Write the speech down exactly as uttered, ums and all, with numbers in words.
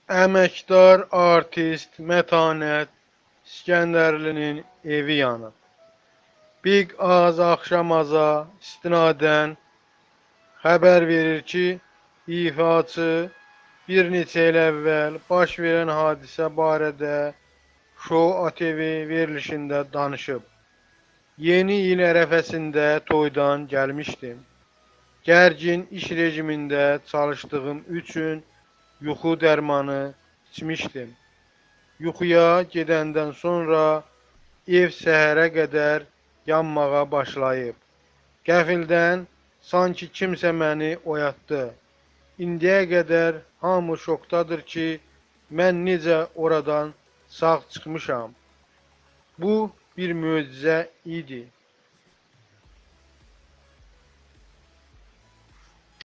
Əməkdar artist Mətanət İskəndərlinin evi yanıb. Big Az Axşamaza istinadən xəbər verir ki, ifaçı bir neçə il əvvəl baş verən hadisə barədə Show A T V verilişində danışıb. Yeni il ərəfəsində toydan gəlmişdim. Gərgin iş rejimində çalışdığım üçün yuxu dərmanı içmişdim. Yuxuya gedəndən sonra ev səhərə qədər yanmağa başlayıb. Qəfildən sanki kimsə məni oyatdı. İndiyə qədər hamı şokdadır ki, mən necə oradan sağ çıxmışam. Bu bir möcüzə idi.